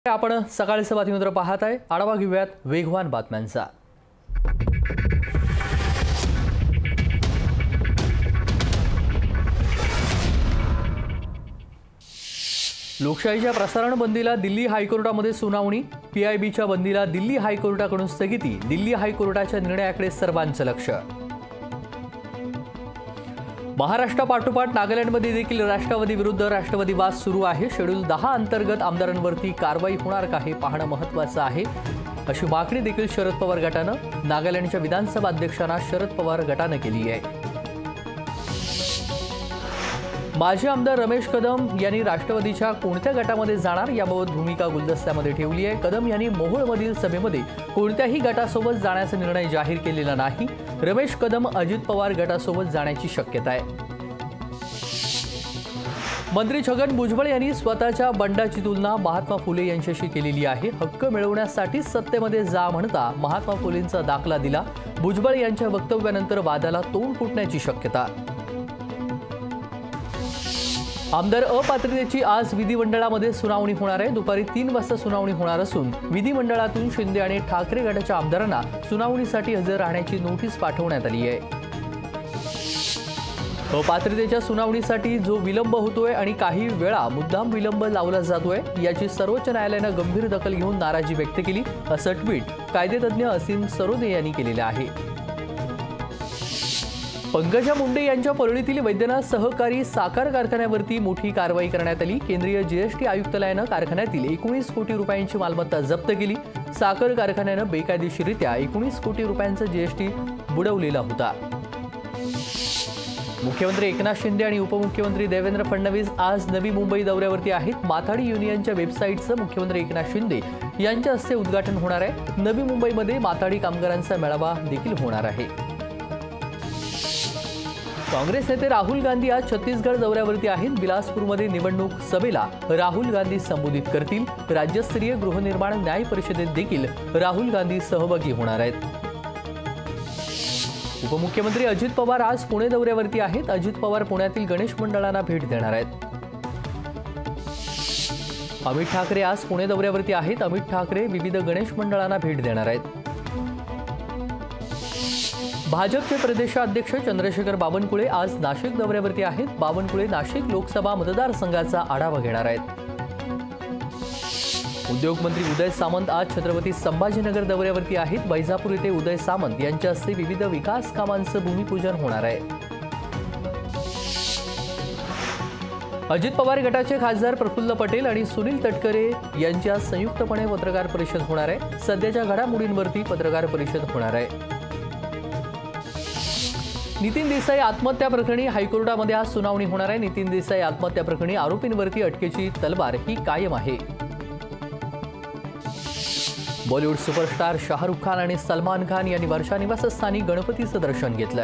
आपण सकाळचे बातमीपत्र पाहत आहे। आढावा घेऊयात वेगवान बातम्यांचा। लोकशाहीच्या प्रसारण बंदीला दिल्ली हायकोर्टामध्ये सुनावणी। पीआयबीच्या बंदीला दिल्ली हायकोर्टाकडून स्थगिती। दिल्ली हायकोर्टाच्या निर्णयाकडे सर्वांचं लक्ष। महाराष्ट्रापाठोपाठ नागालँडमध्ये देखील राष्ट्रवादी विरुद्ध राष्ट्रवादी वाद सुरू आहे। शेड्यूल 10 अंतर्गत आमदारांवरती कारवाई होणार का हे पाहणं महत्त्वाचं आहे, अशी मागणी देखील शरद पवार गटानं नागालँडच्या विधानसभा अध्यक्षांना शरद पवार गटानं केली आहे। माजी आमदार रमेश कदम यांनी राष्ट्रवादीच्या कोणत्या गटामध्ये जाणार याबाबत भूमिका गुलदस्त्यामध्ये ठेवली आहे। कदम यांनी मोहोळमधील सभेमध्ये कोणत्याही गटासोबत जाण्याचा निर्णय जाहीर केलेला नाही। रमेश कदम अजित पवार गटासोबत जाण्याची शक्यता आहे। मंत्री छगन भुजबळ यांनी स्वतःच्या बंडाची तुलना महात्मा फुले यांच्याशी केलेली आहे। हक्क मिळवण्यासाठी सत्तेमध्ये जा म्हणता महात्मा फुलेंचा दाखला दिला। भुजबळ यांच्या वक्तव्यानंतर वादाला तोंड फुटण्याची शक्यता। आमदार अपात्रतेची आज विधिमंडळामध्ये सुनावणी होणार आहे। दुपारी 3 वाजता सुनावणी होणार असून विधिमंडळातून शिंदे आणि ठाकरे गटाच्या आमदारांना सुनावणीसाठी हजर राहण्याची नोटीस पाठवण्यात आली आहे। अपात्रतेच्या सुनावणीसाठी जो विलंब होतोय आणि काही वेळा मुद्दाम विलंब लावला जातोय याची सर्वोच्च न्यायालयानं गंभीर दखल घेऊन नाराजी व्यक्त केली, असं ट्विट कायदेतज्ञ असीम सरोदे यांनी केलेलं आहे। पंकजा मुंडे यांच्या परळीतील वैद्यनाथ सहकारी साखर कारखान्यावरती मोठी कारवाई करण्यात आली। केंद्रीय जीएसटी आयुक्तालयानं कारखान्यातील 19 कोटी रुपयांची मालमत्ता जप्त केली। साखर कारखान्यानं बेकायदेशीररित्या 19 कोटी रुपयांचा जीएसटी बुडवलेला होता। मुख्यमंत्री एकनाथ शिंदे आणि उपमुख्यमंत्री देवेंद्र फडणवीस आज नवी मुंबई दौऱ्यावरती आहेत। माथाडी युनियनच्या वेबसाईटचं मुख्यमंत्री एकनाथ शिंदे यांच्या हस्ते उद्घाटन होणार आहे। नवी मुंबईमध्ये माथाडी कामगारांचा मेळावा देखील होणार आहे। काँग्रेस नेते राहुल गांधी आज छत्तीसगड दौऱ्यावरती आहेत। बिलासपूरमध्ये निवडणूक सभेला राहुल गांधी संबोधित करतील। राज्यस्तरीय गृहनिर्माण न्याय परिषदेत देखील राहुल गांधी सहभागी होणार आहेत। उपमुख्यमंत्री अजित पवार आज पुणे दौऱ्यावरती आहेत। अजित पवार पुण्यातील गणेश मंडळांना भेट देणार आहेत। अमित ठाकरे आज पुणे दौऱ्यावरती आहेत। अमित ठाकरे विविध गणेश मंडळांना भेट देणार आहेत। भाजपचे प्रदेशाध्यक्ष चंद्रशेखर बावनकुळे आज नाशिक दौऱ्यावरती आहेत। बावनकुळे नाशिक लोकसभा मतदारसंघाचा आढावा घेणार आहेत। उद्योगमंत्री उदय सामंत आज छत्रपती संभाजीनगर दौऱ्यावरती आहेत। वैजापूर येथे उदय सामंत यांच्या हस्ते विविध विकास कामांचं भूमिपूजन होणार आहे। अजित पवार गटाचे खासदार प्रफुल्ल पटेल आणि सुनील तटकरे यांच्या संयुक्तपणे पत्रकार परिषद होणार आहे। सध्याच्या घडामोडींवरती पत्रकार परिषद होणार आहे। नितीन देसाई आत्महत्या प्रकरणी हायकोर्टामध्ये आज सुनावणी होणार आहे। नितीन देसाई आत्महत्या प्रकरणी आरोपींवरती अटकेची तलवार ही कायम आहे। बॉलिवूड सुपरस्टार शाहरुख खान आणि सलमान खान यांनी वर्षा निवासस्थानी गणपतीचं दर्शन घेतलंय।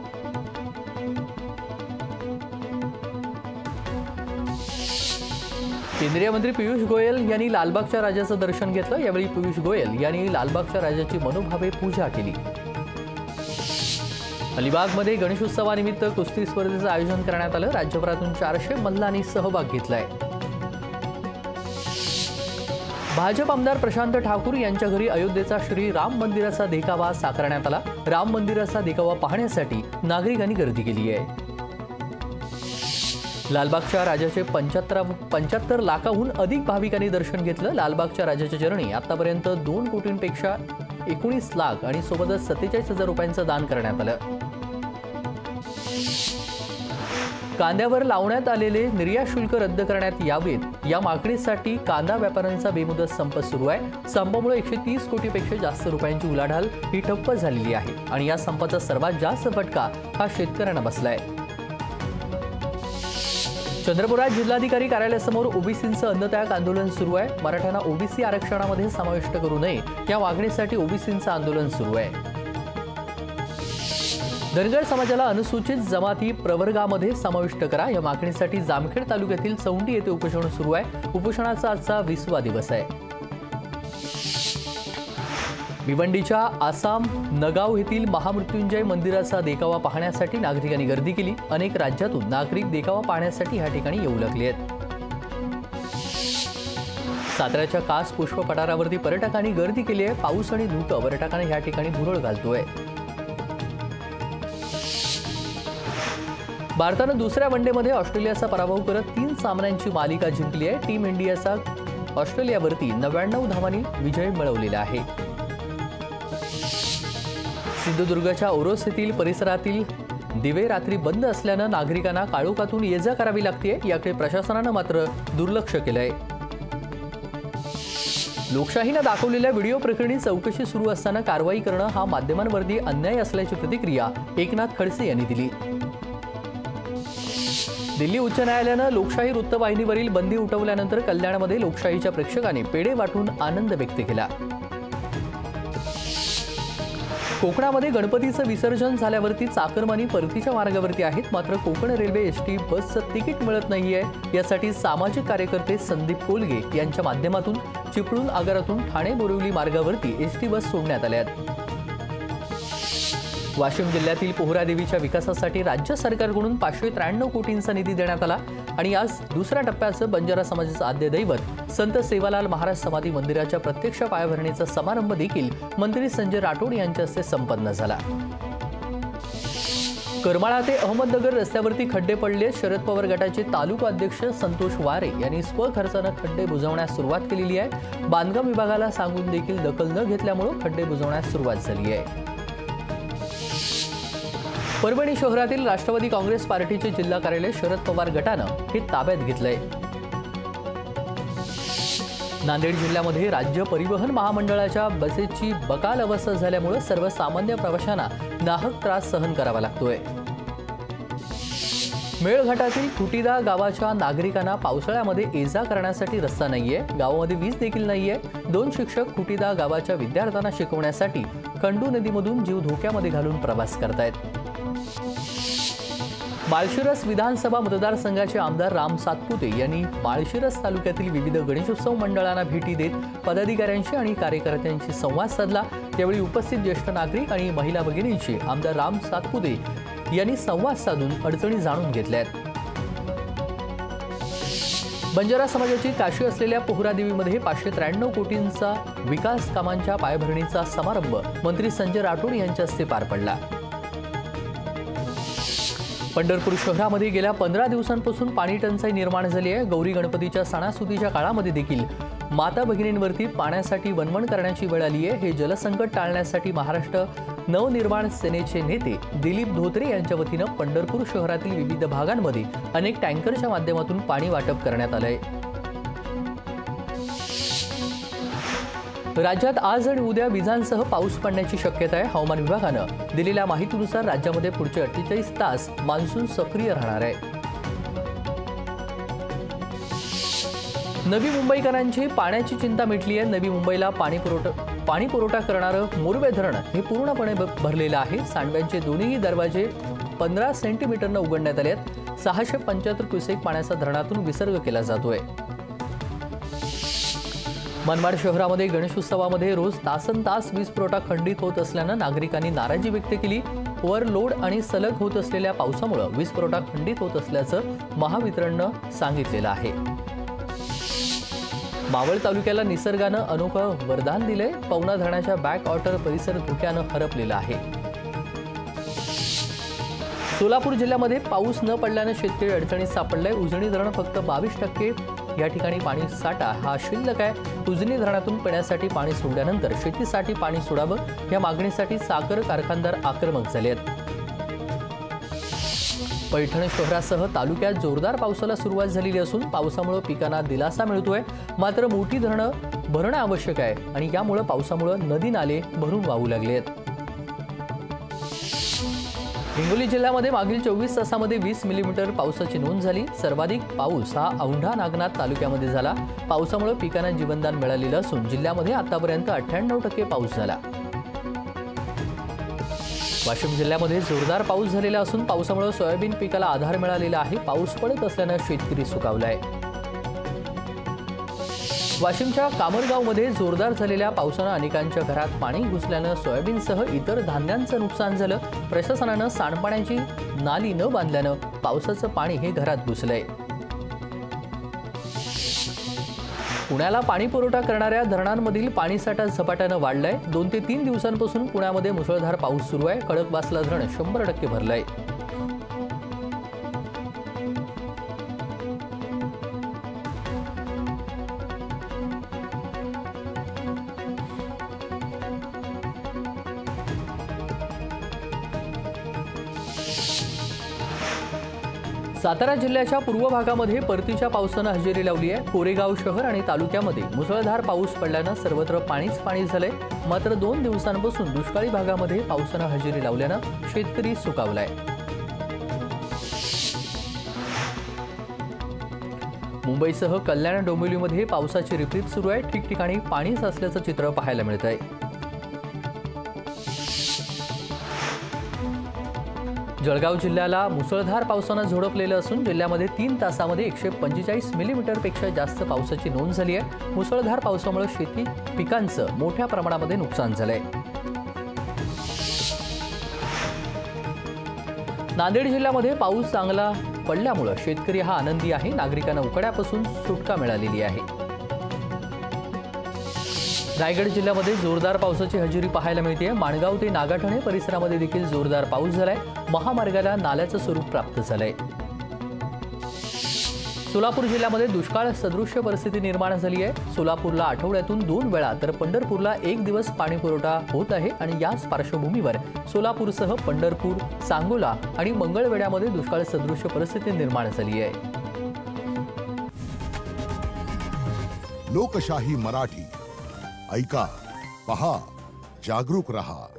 केंद्रीय मंत्री पियुष गोयल यांनी लालबागच्या राजाचं दर्शन घेतलं। यावेळी पियुष गोयल यांनी लालबागच्या राजाची मनोभावे पूजा केली। अलिबागमध्ये गणेशोत्सवानिमित्त कुस्ती स्पर्धेचं आयोजन करण्यात आलं। राज्यभरातून 400 मल्लांनी सहभाग घेतलाय। भाजप आमदार प्रशांत ठाकूर यांच्या घरी अयोध्येचा श्री राम मंदिराचा देखावा साकारण्यात आला। राम मंदिराचा देखावा पाहण्यासाठी नागरिकांनी गर्दी केली आहे। लालबागच्या राजाचे 75 लाखाहून अधिक भाविकांनी दर्शन घेतलं। लालबागच्या राजाच्या चरणी आतापर्यंत 2 कोटींपेक्षा 19 लाख आणि सोबतच 47,000 रुपयांचं दान करण्यात आलं। कांद्यावर लावण्यात आलेले निर्यात शुल्क रद्द करण्यात यावेत या मागणीसाठी कांदा व्यापाऱ्यांचा बेमुदत संप सुरू आहे। संपामुळे 130 कोटीपेक्षा जास्त रुपयांची उलाढाल ही ठप्प झालेली आहे आणि या संपाचा सर्वात जास्त फटका हा शेतकऱ्यांना बसलाय। चंद्रपुरात जिल्हाधिकारी कार्यालयासमोर ओबीसींचं अन्नत्याग आंदोलन सुरू आहे। मराठ्यांना ओबीसी आरक्षणामध्ये समाविष्ट करू नये या मागणीसाठी ओबीसींचं आंदोलन सुरू आहे। धनगर समाजाला अनुसूचित जमाती प्रवर्गामध्ये समाविष्ट करा या मागणीसाठी जामखेड तालुक्यातील चौंडी येथे उपोषण सुरू आहे। उपोषणाचा आजचा 20वा दिवस आहे। भिवंडीच्या आसाम नगाव येथील महामृत्युंजय मंदिराचा देखावा पाहण्यासाठी नागरिकांनी गर्दी केली। अनेक राज्यातून नागरिक देखावा पाहण्यासाठी या ठिकाणी येऊ लागले आहेत। साताऱ्याच्या कास पुष्प पठारावरती पर्यटकांनी गर्दी केली आहे। पाऊस आणि धुकं पर्यटकांना या ठिकाणी भुरळ घालतोय। भारतानं दुसऱ्या वनडेमध्ये ऑस्ट्रेलियाचा पराभव करत 3 सामन्यांची मालिका जिंकली आहे। टीम इंडियाचा ऑस्ट्रेलियावरती 99 धावांनी विजय मिळवलेला आहे। सिंधुदुर्गच्या ओरोस येथील परिसरातील दिवे रात्री बंद असल्यानं नागरिकांना काळोखातून ये-जा करावी लागते। याकडे प्रशासनानं मात्र दुर्लक्ष केलंय। लोकशाहीनं दाखवलेल्या व्हिडिओ प्रकरणी चौकशी सुरू असताना कारवाई करणं हा माध्यमांवरती अन्याय असल्याची प्रतिक्रिया एकनाथ खडसे यांनी दिली। दिल्ली उच्च न्यायालयानं लोकशाही वृत्तवाहिनीवरील बंदी उठवल्यानंतर कल्याणमध्ये लोकशाहीच्या प्रेक्षकांनी पेढे वाटून आनंद व्यक्त केला। कोकणामध्ये गणपतीचं विसर्जन झाल्यावरती चाकरमानी परतीच्या मार्गावरती आहेत। मात्र कोकण रेल्वे एसटी बसचं तिकीट मिळत नाहीये। यासाठी सामाजिक कार्यकर्ते संदीप कोलगे यांच्या माध्यमातून चिपळूण आगारातून ठाणे बोरिवली मार्गावरती एसटी बस सोडण्यात आल्या आहेत। वाशिम जिल्ह्यातील पोहरादेवीच्या विकासासाठी राज्य सरकारकडून 593 कोटींचा निधी देण्यात आला आणि आज दुसऱ्या टप्प्याचं बंजारा समाजाचं आद्य दैवत संत सेवालाल महाराज समाधी मंदिराच्या प्रत्यक्ष पायाभरणीचा समारंभ देखील मंत्री संजय राठोड यांच्या हस्ते संपन्न झाला। करमाळा ते अहमदनगर रस्त्यावरती खड्डे पडले। शरद पवार गटाचे तालुका अध्यक्ष संतोष वारे यांनी स्वखर्चानं खड्डे बुजवण्यास सुरुवात केलेली आहे। बांधकाम विभागाला सांगून देखील दखल न घेतल्यामुळे खड्डे बुजवण्यास सुरुवात झाली आहे। परभणी शहरातील राष्ट्रवादी काँग्रेस पार्टीचे जिल्हा कार्यालय शरद पवार गटानं हे ताब्यात घेतलंय। नांदेड जिल्ह्यामध्ये राज्य परिवहन महामंडळाच्या बसेसची बकाल अवस्था झाल्यामुळे सर्वसामान्य प्रवाशांना नाहक त्रास सहन करावा लागतोय। मेळघाटातील खुटीदा गावाच्या नागरिकांना पावसाळ्यामध्ये ये-जा करण्यासाठी रस्ता नाहीये। गावामध्ये वीज देखील नाहीये। 2 शिक्षक खुटीदा गावाच्या विद्यार्थ्यांना शिकवण्यासाठी खंडू नदीमधून जीव धोक्यामध्ये घालून प्रवास करतायत। माळशिरस विधानसभा मतदारसंघाचे आमदार राम सातपुते यांनी माळशिरस तालुक्यातील विविध गणेशोत्सव मंडळांना भेटी देत पदाधिकाऱ्यांशी आणि कार्यकर्त्यांशी संवाद साधला। त्यावेळी उपस्थित ज्येष्ठ नागरिक आणि महिला भगिनींशी आमदार राम सातपुते यांनी संवाद साधून अडचणी जाणून घेतल्या आहेत। बंजारा समाजाची काशी असलेल्या पोहरादेवीमध्ये 593 कोटींचा विकास कामांच्या पायाभरणीचा समारंभ मंत्री संजय राठोड यांच्या हस्ते पार पडला। पंढरपूर शहरामध्ये गेल्या 15 दिवसांपासून पाणी टंचाई निर्माण झाली आहे। गौरी गणपतीच्या सणासुदीच्या काळामध्ये देखील माता भगिनींवरती पाण्यासाठी वणवण करण्याची वेळ आली आहे। हे जलसंकट टाळण्यासाठी महाराष्ट्र नवनिर्माण सेनेचे नेते दिलीप धोत्रे यांच्या वतीनं पंढरपूर शहरातील विविध भागांमध्ये अनेक टँकरच्या माध्यमातून पाणी वाटप करण्यात आलंय। राज्यात आज आणि उद्या विजांसह पाऊस पडण्याची शक्यता आहे। हवामान विभागानं दिलेल्या माहितीनुसार राज्यामध्ये पुढचे 48 तास मान्सून सक्रिय राहणार आहे। नवी मुंबईकरांची पाण्याची चिंता मिटली आहे। नवी मुंबईला पाणी पुरवठा करणारं मोरवे धरण हे पूर्णपणे भरलेलं आहे। सांडव्यांचे दोन्ही दरवाजे 15 सेंटीमीटरनं उघडण्यात आले आहेत। 675 क्युसेक पाण्याचा धरणातून विसर्ग केला जातोय। मनमाड शहरामध्ये गणेशोत्सवामध्ये रोज तासनतास वीज पुरवठा खंडित होत असल्यानं नागरिकांनी नाराजी व्यक्त केली। ओव्हरलोड आणि सलग होत असलेल्या पावसामुळे वीज पुरवठा खंडित होत असल्याचं महावितरणनं सांगितलेलं आहे। मावळ तालुक्याला निसर्गानं अनोखं वरदान दिलंय। पवना धरणाच्या बॅक वॉटर परिसर धोक्यानं हरपलेला आहे। सोलापूर जिल्ह्यामध्ये पाऊस न पडल्यानं शेतकरी अडचणीत सापडलाय। उजनी धरण फक्त 22% या ठिकाणी पाणी साठा हा शिल्लक आहे। उजनी धरणातून पिण्यासाठी पाणी सोडल्यानंतर शेतीसाठी पाणी सोडावं या मागणीसाठी साखर कारखानदार आक्रमक झाले आहेत। पैठण शहरासह तालुक्यात जोरदार पावसाला सुरुवात झालेली असून पावसामुळे पिकांना दिलासा मिळतोय। मात्र मोठी धरणं भरणं आवश्यक आहे आणि यामुळे पावसामुळे नदी नाले भरून वाहू लागले आहेत। हिंगोली जिल्ह्यामध्ये मागील 24 तासामध्ये 20 मिलीमीटर पावसाची नोंद झाली। सर्वाधिक पाऊस हा औंढा नागनाथ तालुक्यामध्ये झाला। पावसामुळे पिकांना जीवनदान मिळालेलं असून जिल्ह्यामध्ये आतापर्यंत 98% पाऊस झाला। वाशिम जिल्ह्यामध्ये जोरदार पाऊस झालेला असून पावसामुळे सोयाबीन पिकाला आधार मिळालेला आहे। पाऊस पडत असल्यानं शेतकरी सुखावलाय। वाशिमच्या कामरगावमध्ये जोरदार झालेल्या पावसानं अनेकांच्या घरात पाणी घुसल्यानं सोयाबीनसह इतर धान्यांचं नुकसान झालं। प्रशासनानं सांडपाण्याची नाली न बांधल्यानं पावसाचं पाणी हे घरात घुसलंय। पुण्याला पाणी पुरवठा करणाऱ्या धरणांमधील पाणीसाठा झपाट्यानं वाढलाय। 2 ते 3 दिवसांपासून पुण्यामध्ये मुसळधार पाऊस सुरू आहे। खडकवासला धरण 100% भरलंय। सातारा जिल्ह्याच्या पूर्व भागामध्ये परतीच्या पावसानं हजेरी लावली आहे। कोरेगाव शहर आणि तालुक्यामध्ये मुसळधार पाऊस पडल्यानं सर्वत्र पाणीच पाणी झालंय। मात्र 2 दिवसांपासून दुष्काळी भागामध्ये पावसानं हजेरी लावल्यानं शेतकरी सुकावलाय। मुंबईसह कल्याण डोंबिवलीमध्ये पावसाची रिपरिप सुरू आहे। ठिकठिकाणी पाणी साचल्याचं चित्र पाहायला मिळतंय। जळगाव जिल्ह्याला मुसळधार पावसानं झोडपलेलं असून जिल्ह्यामध्ये 3 तासामध्ये 145 मिलीमीटरपेक्षा जास्त पावसाची नोंद झाली आहे। मुसळधार पावसामुळे शेती पिकांचं मोठ्या प्रमाणामध्ये नुकसान झालंय। नांदेड जिल्ह्यामध्ये पाऊस चांगला पडल्यामुळे शेतकरी हा आनंदी आहे। नागरिकांना उकाड्यापासून सुटका मिळालेली आहे। रायगड जिल्ह्यामध्ये जोरदार पावसाची हजेरी पाहायला मिळते। माणगाव ते नागाठणे परिसरामध्ये देखील जोरदार पाऊस झालाय। महामार्गाला नाल्याचं स्वरूप प्राप्त झालंय। सोलापूर जिल्ह्यामध्ये दुष्काळ सदृश्य परिस्थिती निर्माण झाली आहे। सोलापूरला आठवड्यातून 2 वेळा तर पंढरपूरला 1 दिवस पाणी पुरवठा होत आहे आणि याच पार्श्वभूमीवर सोलापूरसह पंढरपूर, सांगोला आणि मंगळवेढ्यामध्ये दुष्काळ सदृश्य परिस्थिती निर्माण झाली आहे। लोकशाही मराठी ऐका, पहा, जागरूक रहा।